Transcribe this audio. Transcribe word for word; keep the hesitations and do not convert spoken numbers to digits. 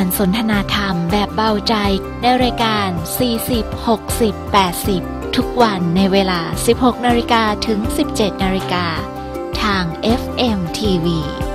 การสนทนาธรรมแบบเบาใจในรายการสี่สิบ หกสิบ แปดสิบทุกวันในเวลา สิบหกนาฬิกา ถึง สิบเจ็ดนาฬิกาทาง เอฟ เอ็ม ที วี